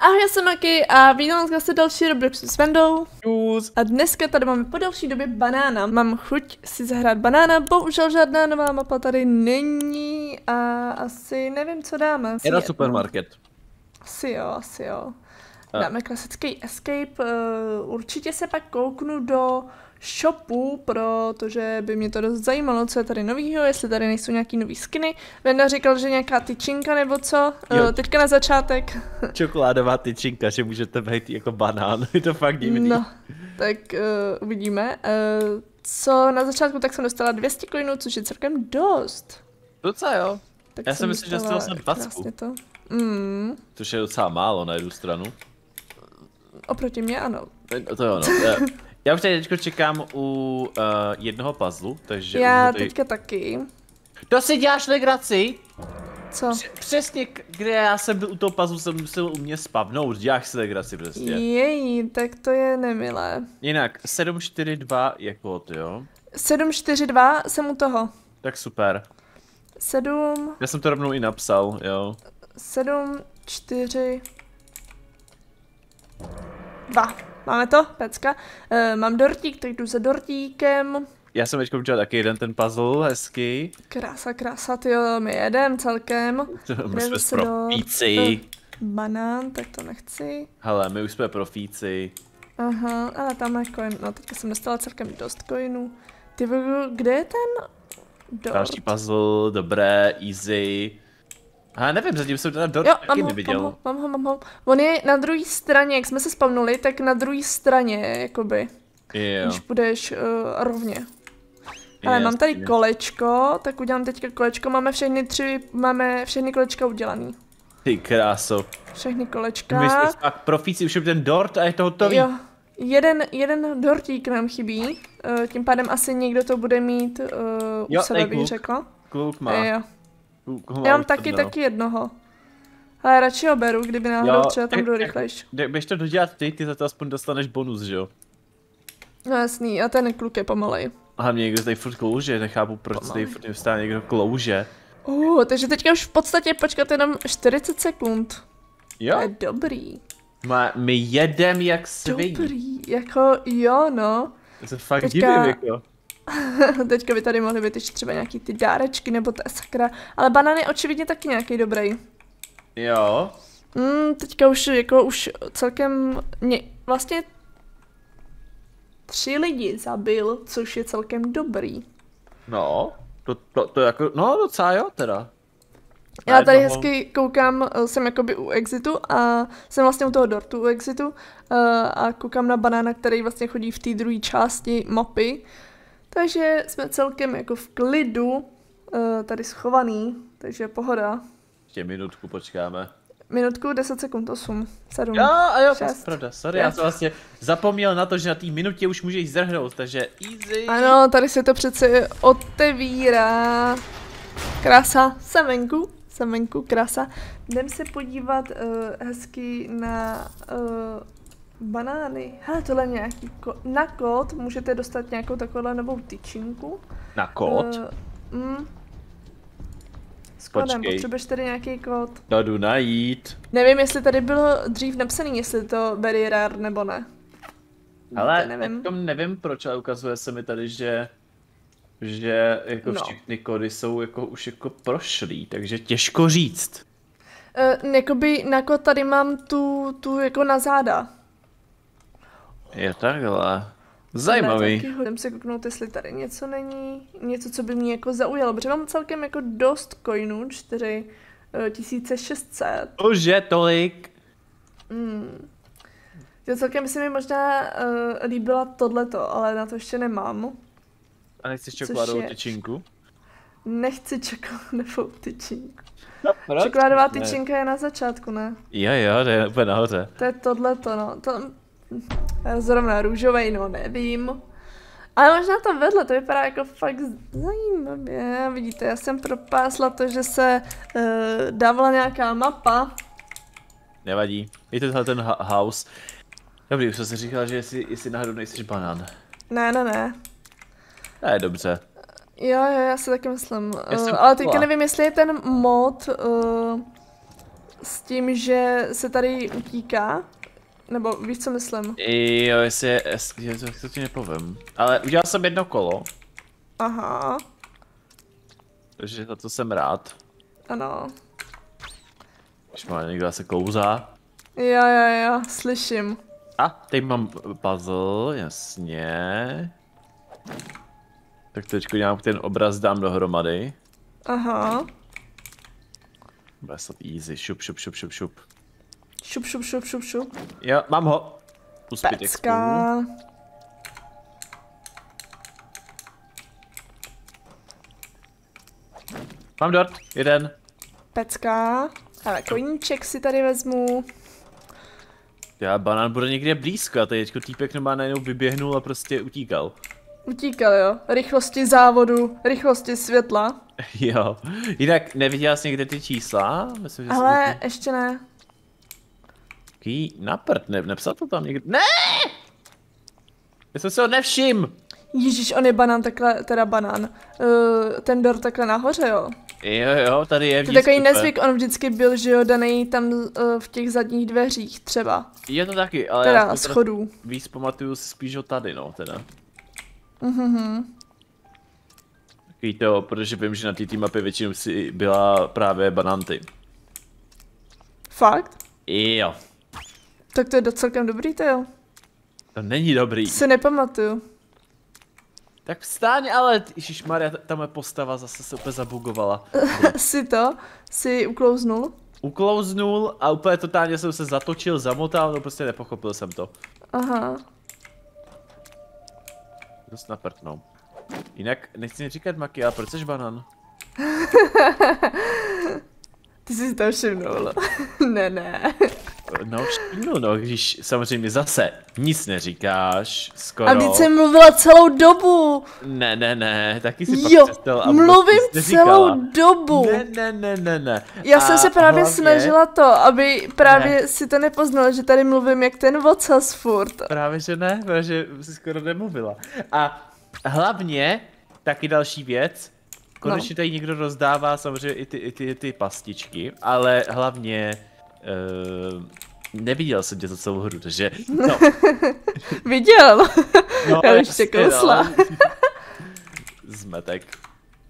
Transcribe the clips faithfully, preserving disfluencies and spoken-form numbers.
Ahoj, já jsem Maki a vítám vás další Robloxu s Vendou. Čus. A dneska tady máme po další době banána. Mám chuť si zahrát banána, bohužel žádná nová mapa tady není a asi nevím, co dáme. Asi Je na supermarket. Asi jo, asi jo. Dáme klasický escape, uh, určitě se pak kouknu do shopu, protože by mě to dost zajímalo, co je tady novýho, jestli tady nejsou nějaký nový skiny. Venda říkal, že nějaká tyčinka nebo co, uh, teďka na začátek. Čokoládová tyčinka, že můžete být jako banán, je to fakt divný. No, tak uh, uvidíme. Uh, co na začátku, tak jsem dostala dvě stě coinů, což je celkem dost. Docela jo. Tak Já jsem myslím, že dostala jsem dvacet. To. Mm. Což je docela málo na jednu stranu. Oproti mě ano. To jo, no. Já už tady teďko čekám u uh, jednoho puzzlu, takže... Já tady... teďka taky. To si děláš legraci? Co? Přesně, kde já jsem byl u toho puzzlu, jsem musel u mě spavnout, děláš si legraci přesně. Její, tak to je nemilé. Jinak, sedm čtyři dva je kód, jo? sedm čtyři dva jsem u toho. Tak super. sedm... Já jsem to rovnou i napsal, jo. sedm čtyři dva. Máme to? Pecka. E, mám dortík, tak jdu za dortíkem. Já jsem teďka udělal taky jeden ten puzzle, hezký. Krása, krása, tyjo, my jedem celkem. My jsme profíci. Banán, tak to nechci. Hele, my už jsme profíci. Aha, ale tam je coin, no teďka jsem dostala celkem dost coinů. Ty, kde je ten dort? Další puzzle, dobré, easy. A nevím, zatím jsem teda dort jo, taky mám ho, neviděl. Mám ho, mám ho, mám ho. On je na druhé straně, jak jsme se spavnuli, tak na druhé straně, jakoby. Jo. Když půjdeš uh, rovně. Ale Yes, mám tady yes. kolečko, tak udělám teďka kolečko, máme všechny tři, máme všechny kolečka udělaný. Ty kráso. Všechny kolečka. My jsme fakt profíci, už je ten dort a je to hotový. Jo, jeden, jeden dortík nám chybí, uh, tím pádem asi někdo to bude mít uh, Jo, u sebe, tady bych kluk. řekla. Kluk má. E, jo. Kluk má Já mám už taky, jedno. taky jednoho. Ale radši ho beru, kdyby náhodou třeba tam byl rychlejší. Běž to dodělat ty, ty za to aspoň dostaneš bonus, že jo? No jasný, a ten kluk je pomalej. A hlavně někdo tady furt klouže, nechápu, proč Pomalej. tady furt nevstává někdo klouže. Uh, takže teďka už v podstatě počkat jenom čtyřicet sekund. Jo? To je dobrý. Má, my jedem jak sviní. Dobrý, jako jo no. To se fakt Teďka- divím, jako. Teďka by tady mohly být ještě třeba nějaký ty dárečky nebo ta sakra. Ale banán je očividně taky nějaký dobrý. Jo. Mm, teďka už jako už celkem, mě, vlastně tři lidi zabil, což je celkem dobrý. No, to, to, to jako, no docela jo teda. Já tady jednoho. hezky koukám, jsem jakoby u exitu a jsem vlastně u toho dortu u exitu uh, a koukám na banána, který vlastně chodí v té druhé části mapy. Takže jsme celkem jako v klidu, uh, tady schovaný, takže pohoda. Ještě minutku počkáme. Minutku, deset sekund, osm, sedm, Jo, a jo, šest, pravda, sorry, já pět. jsem vlastně zapomněl na to, že na té minutě už můžeš zrhnout, takže easy. Ano, tady se to přece otevírá. Krása, jsem venku, jsem venku, krása. Jdem se podívat uh, hezky na uh, banány. Hele, tohle je nějaký ko- na kód můžete dostat nějakou takovou novou tyčinku. Na kód? Uh, mm. S kódem, Počkej. potřebuješ tady nějaký kód. To jdu najít. Nevím, jestli tady bylo dřív napsaný, jestli to very rare nebo ne. Ale To nevím. nevím. nevím proč, ale ukazuje se mi tady, že že jako No. všechny kódy jsou jako už jako prošlý, takže těžko říct. Uh, jakoby na kód tady mám tu, tu jako na záda. Je takhle. Zajímavý. Jdem se kouknout, jestli tady něco není, něco, co by mě jako zaujalo, protože mám celkem jako dost coinů, čtyři tisíce šest set. Už je tolik. Mm. To celkem se mi možná uh, líbila tohleto, ale na to ještě nemám. A nechceš Což čokoládovou je- tyčinku? Nechci čokoládovou tyčinku. No, proč? Čokoládová Ne. tyčinka je na začátku, ne? Jo, jo, to je úplně nahoře. To je tohleto, no. To... Zrovna růžovej, no nevím. Ale možná to vedle, to vypadá jako fakt zajímavě. Vidíte, já jsem propásla to, že se uh, dávala nějaká mapa. Nevadí. Je to tenhle ten ha- house. Dobrý, už jsem si říkal, že jestli, jestli náhodou nejsiš banán. Ne, ne, ne. To je dobře. Jo, jo, já si taky myslím. Já Uh, jsem ale teďka byla. nevím, jestli je ten mod uh, s tím, že se tady utíká. Nebo víš, co myslím? Jo, jestli je, jestli, to, to ti nepovím. Ale udělal jsem jedno kolo. Aha. Takže za to jsem rád. Ano. Když má někdo se klouzá. Jo, jo, jo, slyším. A, teď mám puzzle, jasně. Tak teď nějak ten obraz dám dohromady. Aha. Bude snad easy, šup, šup, šup, šup, šup. Šup, šup, šup, šup, šup. Jo, mám ho. Uspět Pecka. Mám dort, jeden. Pecka. Ale koníček si tady vezmu. Já banán bude někde blízko a tady teďko týpek nemá najednou vyběhnul a prostě utíkal. Utíkal, jo. Rychlosti závodu, rychlosti světla. Jo. Jinak neviděla jsi někde ty čísla? Myslím, že Ale jsem ještě ne. Ký na prd, ne, nepsal to tam někde. Ne! Já jsem se ho nevšim! Ježíš, on je banán takhle, teda banán. Uh, ten dort takhle nahoře, jo. Jo, jo, tady je To je takový nezvyk, on vždycky byl, že jo, daný tam uh, v těch zadních dveřích třeba. Je to taky, ale teda já schodů. Víc pamatuju si spíš ho tady, no, teda. Mhm. Takový to, protože vím, že na té mapě většinou si byla právě bananty. Fakt? Jo. Tak to je docelkem dobrý, to jo. To není dobrý. Si nepamatuju. Tak vstaň, ale ježišmarja, ta moje postava zase se úplně zabugovala. Si to? Si uklouznul? Uklouznul a úplně totálně jsem se zatočil, zamotal, no prostě nepochopil jsem to. Aha. Dost naprtnou. Jinak nechci mi říkat Maki, ale proč jsi banán? Ty jsi si to všimnul. Ne, ne. No všimnul, no, když samozřejmě zase nic neříkáš, skoro. A teď jsem mluvila celou dobu. Ne, ne, ne, taky si Jo, pak přestal a mluvím neříkala. celou dobu. Ne, ne, ne, ne, ne. Já a jsem se právě hlavně, snažila to, aby právě ne. si to nepoznal, že tady mluvím jak ten vocas furt. Právě že ne, protože jsi skoro nemluvila. A hlavně, taky další věc, konečně No. tady někdo rozdává samozřejmě i ty, i ty, ty pastičky, ale hlavně uh, neviděl jsem tě za celou hru, takže no. Viděl. No, Já jasně, ještě kousla. no. Zmetek.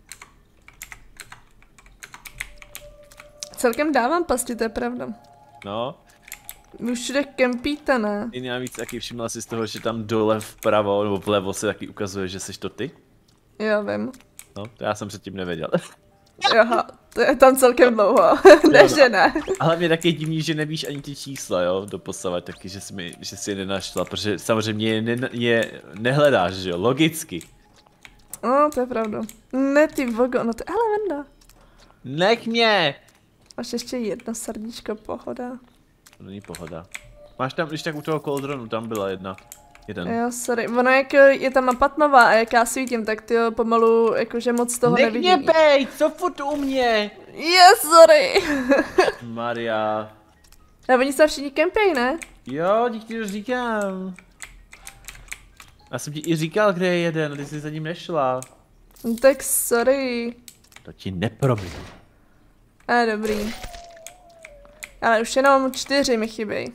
Celkem dávám pasti, to je pravda. No. Vy už všude kempíte, ne? I navíc taky všimla si z toho, že tam dole vpravo nebo vlevo se taky ukazuje, že jsi to ty. Já vím. No, to já jsem předtím nevěděl. Aha, to je tam celkem dlouho. Ne, že ne. A hlavně taky divný, že nevíš ani ty čísla, jo, doposavat taky, že jsi, mi, že jsi je nenašla, protože samozřejmě je, ne, je nehledáš, že jo, logicky. No, to je pravda. Ne, ty vogo, no to je, hele, Venda. Nech mě! Máš ještě jedno srdíčko, pohoda. To není pohoda. Máš tam, když tak u toho koldronu, tam byla jedna. Jeden. Jo, sorry. Ono jak je ta mapa tmavá a jak já svítím, tak ty pomalu jakože moc toho Nech nevidím. mě bejt, co furt u mě? Je, sorry. Maria. A oni se všichni kempějí, ne? Jo, díky ti to říkám. Já jsem ti i říkal, kde je jeden, ty jsi za ním nešla. No, tak sorry. To ti neprominu. A dobrý. Ale už jenom čtyři mi chybějí.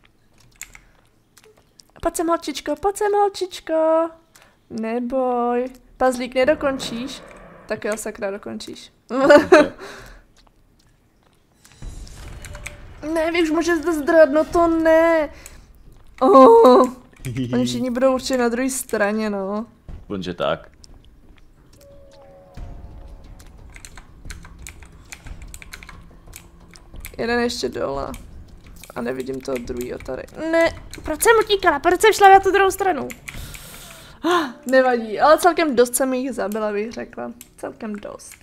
Pojď sem, holčičko, pojď sem, holčičko. Neboj. Pazlík, nedokončíš? Tak jo, sakra, dokončíš. Ne, vy už můžete zdrat, no to ne. Oh, oni všichni budou určitě na druhé straně, no. Bonže tak. Jeden ještě dole. A nevidím toho druhýho tady. Ne, proč jsem utíkala, proč jsem šla na tu druhou stranu? Ah, nevadí, ale celkem dost jsem jich zabila, bych řekla. Celkem dost.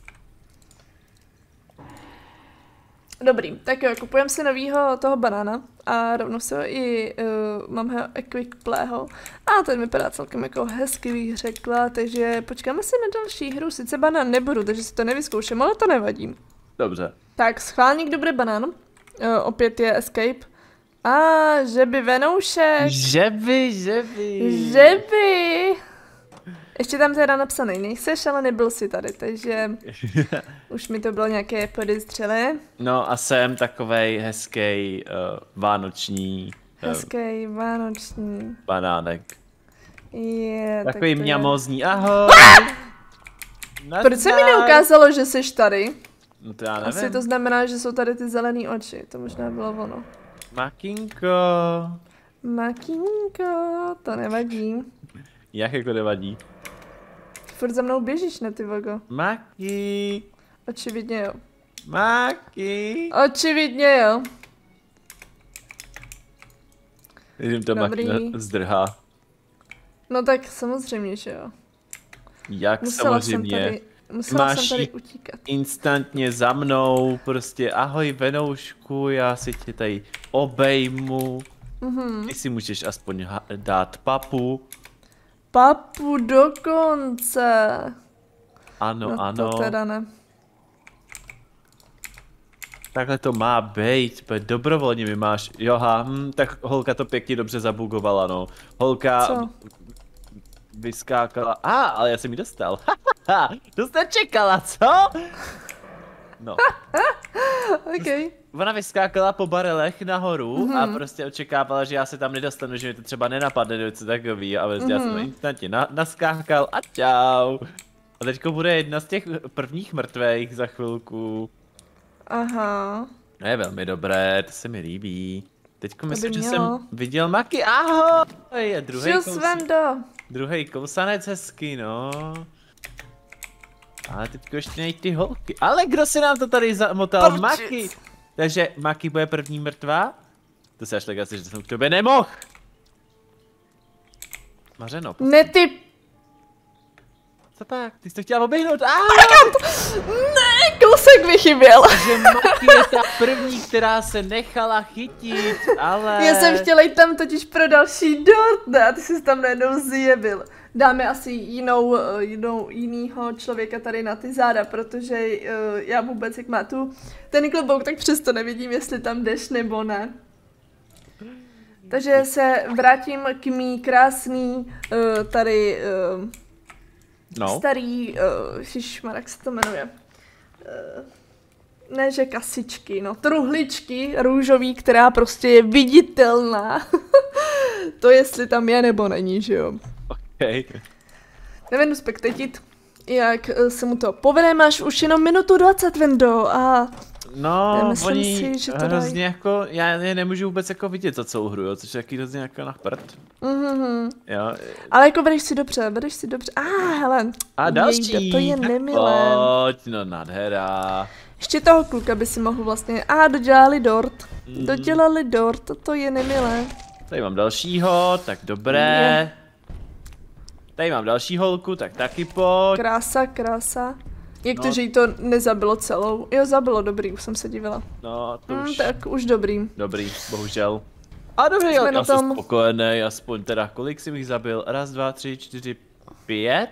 Dobrý, tak jo, kupujeme si novýho toho banána a rovnou se ho i, uh, mám ho equipplého a ten vypadá celkem jako hezky, bych řekla, takže počkáme si na další hru, sice banán nebudu, takže si to nevyzkouším, ale to nevadí. Dobře. Tak, schválně, kdo bude banán, uh, opět je escape. A že by Venoušek. Že by, že by. Že by. Ještě tam teda napsaný nejseš, ale nebyl jsi tady, takže už mi to bylo nějaké podezřelé. No a jsem takovej hezký uh, vánoční uh, Hezký vánoční banánek. Je, Takový tak mňamozní, ahoj! Proč se mi neukázalo, že jsi tady? No to já nevím. Asi to znamená, že jsou tady ty zelený oči, to možná bylo ono. Makinko. Makinko, to nevadí. Jak jako nevadí? Furt za mnou běžíš, ne ty vogo? Maki. Očividně jo. Maki. Očividně jo. Vidím, to Maki zdrhá. No tak samozřejmě, že jo. Jak musela samozřejmě. Jsem tady, musela Máš jsem tady utíkat. Instantně za mnou, prostě ahoj Venoušku, já si tě tady obejmu. Mm-hmm. Ty si můžeš aspoň dát papu. Papu dokonce. Ano, no, ano. To teda ne. Takhle to má být, dobrovolně mi máš, joha, hm, tak holka to pěkně dobře zabugovala, no. Holka Co? Vyskákala, a, ah, ale já jsem ji dostal, to jste čekala, co? No. Okay. Ona vyskákala po barelech nahoru mm-hmm. a prostě očekávala, že já se tam nedostanu, že mi to třeba nenapadne něco takový a vlastně mm-hmm. já jsem instantně na, naskákal a čau. A teďko bude jedna z těch prvních mrtvých za chvilku. Aha. No je velmi dobré, to se mi líbí. Teďko myslím, že mělo. jsem viděl Maki, ahoj! A druhý kous... druhý kousanec hezky, no. Ale teďko ještě nej ty holky. Ale kdo si nám to tady zamotal? Prčic. Maki! Takže Maki bude první mrtvá? To se až tak asi, že jsem k tobě nemohl. Mařeno. Ne ty... Co tak? Ty jsi to chtěla oběhnout? Ne, kousek mi chyběl. Takže Maki je ta první, která se nechala chytit, ale... Já jsem chtěla jít tam totiž pro další dort, ne? A ty jsi tam najednou zjebil. Dáme asi jinou, jinou, jinýho člověka tady na ty záda, protože uh, já vůbec, jak má tu ten klobouk, tak přesto nevidím, jestli tam jdeš nebo ne. Takže se vrátím k mý krásný uh, tady uh, no. starý, uh, šišmar, jak se to jmenuje. Uh, ne, že kasičky, no, truhličky růžový, která prostě je viditelná. To jestli tam je nebo není, že jo. Okay. Nevedu spektatit, jak se mu to povede, máš už jenom minutu dvacet, Vendo, a... No, myslím oni si, že to hrozně dají. jako, já je nemůžu vůbec jako vidět za celou hru, jo, což je taky hrozně jako na prd. Mm-hmm. Jo. Ale jako vedeš si dobře, vedeš si dobře, a ah, hele. A další, jejde, to je nemilé. pojď, no nádhera. Ještě toho kluka by si mohl vlastně, a ah, dodělali dort, Mm. dodělali dort, to je nemilé. Tady mám dalšího, tak dobré. Je. Tady mám další holku, tak taky pojď. Krása, krása. Jak no. to, že jí to nezabilo celou? Jo, zabilo, dobrý, už jsem se divila. No, to mm, už... Tak už dobrý. Dobrý, bohužel. A dobře, já, já jsem spokojený, aspoň teda, kolik jsi mi zabil? Raz, dva, tři, čtyři, pět?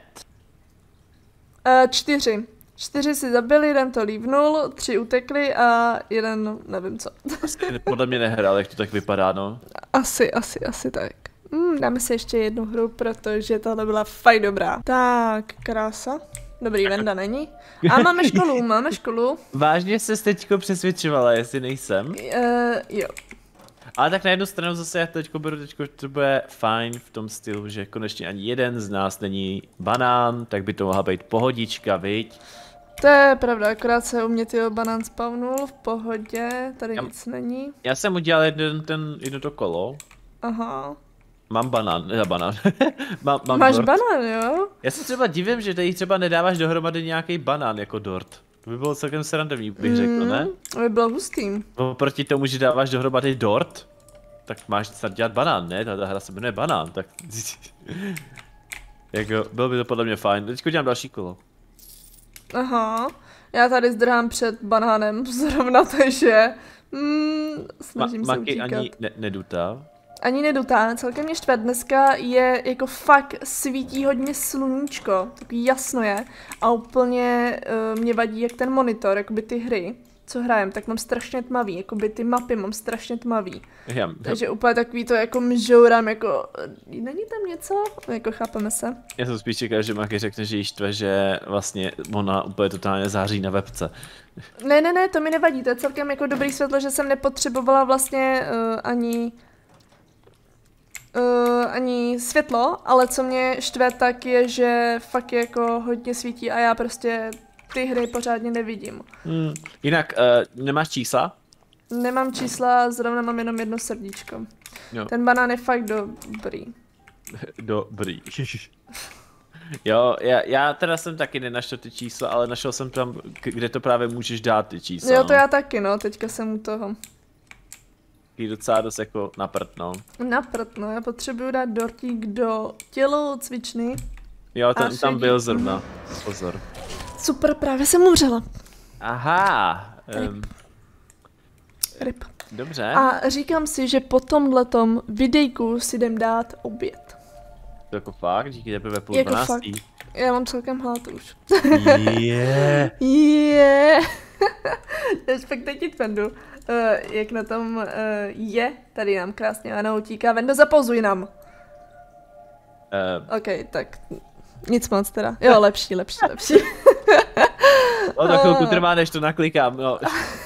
Uh, čtyři. Čtyři si zabili, jeden to lívnul, tři utekli a jeden nevím co. Asi podle mě nehrál, jak to tak vypadá, no. Asi, asi, asi tak. Mm, dáme si ještě jednu hru, protože tohle byla fakt dobrá. Tak, krása. Dobrý, Venda není. A máme školu, máme školu. Vážně se teďko přesvědčovala, jestli nejsem? Uh, jo. Ale tak na jednu stranu zase já teďko beru, teďko to bude fajn v tom stylu, že konečně ani jeden z nás není banán, tak by to mohla být pohodička, viď? To je pravda, akorát se u mě tyho banán spawnul v pohodě, tady já, nic není. Já jsem udělal jeden, ten, jedno to kolo. Aha. Mám banán, ne banán. mám, mám Máš dort. banán, jo? Já se třeba divím, že tady třeba nedáváš dohromady nějaký banán jako dort. To by bylo celkem srandovní, bych mm, řekl, ne? To by bylo hustý. Proti tomu, že dáváš dohromady dort, tak máš snad dělat banán, ne? Ta hra se jmenuje banán, tak... jako, bylo by to podle mě fajn. Teďko dělám další kolo. Aha, já tady zdrhám před banánem, zrovna takže... Mm, snažím Ma se utíkat. ani ne nedutá. Ani nedutá, celkem mě štve, dneska je jako fakt svítí hodně sluníčko, takový jasno je a úplně uh, mě vadí jak ten monitor, jakoby ty hry, co hrajem, tak mám strašně tmavý, jakoby ty mapy mám strašně tmavý. Já, Takže úplně takový to jako mžourám, jako, není tam něco? Jako chápeme se. Já jsem spíš čekal, že Maki řekne, že jí štve, že vlastně ona úplně totálně září na webce. Ne, ne, ne, to mi nevadí, to je celkem jako dobrý světlo, že jsem nepotřebovala vlastně uh, ani... Uh, ani světlo, ale co mě štve tak je, že fakt jako hodně svítí a já prostě ty hry pořádně nevidím. Hmm. Jinak, uh, nemáš čísla? Nemám čísla, zrovna mám jenom jedno srdíčko. Jo. Ten banán je fakt dobrý. Dobrý. Jo, já, já teda jsem taky nenašel ty čísla, ale našel jsem tam, kde to právě můžeš dát ty čísla. Jo, to no. já taky, no, teďka jsem u toho. Je docela dost jako na prd, no. Na prd, no, já potřebuju dát dortík do tělocvičny. Jo, ten A tam byl šedí. zrovna. Pozor. Super, právě jsem umřela. Aha. Um, Ryb. dobře. A říkám si, že po tomhletom videjku si jdem dát oběd. To jako fakt, díky teprve půl Jako dvanáctý. Já mám celkem hlad už. Je. Je. Respektive Vendu, uh, jak na tom uh, je, tady nám krásně Ana utíká. Vendo, zapouzuj nám. Uh, OK, tak nic moc teda. Jo, lepší, lepší, lepší. no to chvilku trvá, než to naklikám, no.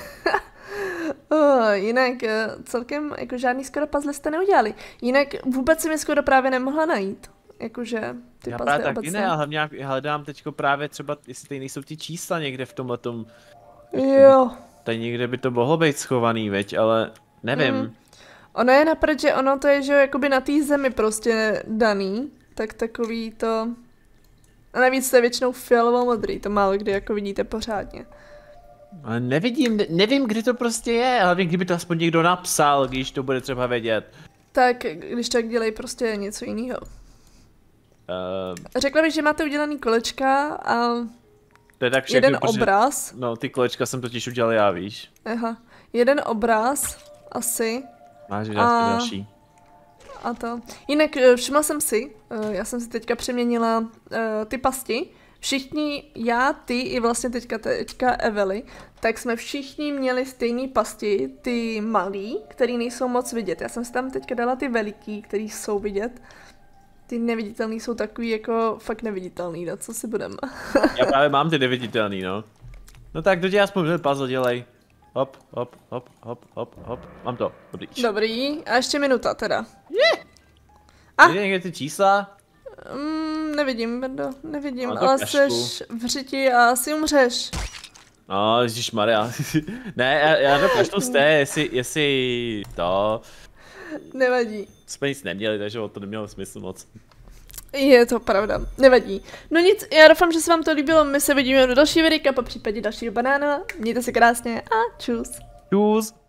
Oh, jinak uh, celkem jako žádný skoro puzzle jste neudělali. Jinak vůbec si mi skoro právě nemohla najít. Jakože ty Já puzzle právě taky obecně. ne, ale hlavně já hledám teďko právě třeba, jestli tady nejsou ty čísla někde v tomhletom. Jo. Tady někde by to mohlo být schovaný, veď, ale nevím. Mm. Ono je napřed, že ono to je, že jo, jakoby na té zemi prostě daný, tak takový to... A navíc to je většinou fialovo modrý, to málo kdy jako vidíte pořádně. Ale nevidím, ne, nevím, kde to prostě je, hlavně kdyby to aspoň někdo napsal, když to bude třeba vědět. Tak když tak dělej prostě něco jiného. Uh, Řekla bych, že máte udělaný kolečka a to je tak všechno, jeden protože, obraz. no ty kolečka jsem totiž udělal já, víš. Aha, jeden obraz asi. Máš A- další. A to. Jinak eh, všimla jsem si, eh, já jsem si teďka přeměnila eh, ty pasti. Všichni, já, ty i vlastně teďka, teďka Evely, tak jsme všichni měli stejné pasti, ty malý, který nejsou moc vidět. Já jsem si tam teďka dala ty veliký, který jsou vidět. Ty neviditelný jsou takový jako fakt neviditelný, no co si budeme. Já právě mám ty neviditelný, no. No tak dodělej aspoň ten puzzle, dělej. Hop, hop, hop, hop, hop, hop. Mám to, dobrý. Dobrý, a ještě minuta teda. A? A? Jde někde ty čísla? Mm, nevidím, Bendo, nevidím, No to ale kašlu. seš v řiti a asi umřeš. No, ježišmarja. Ne, já, já to kašlu z té, jestli, jestli to... Nevadí. Jsme nic neměli, takže to nemělo smysl moc. Je to pravda, nevadí. No nic, já doufám, že se vám to líbilo, my se vidíme do další videa, po případě dalšího banána. Mějte se krásně a čus. Čus.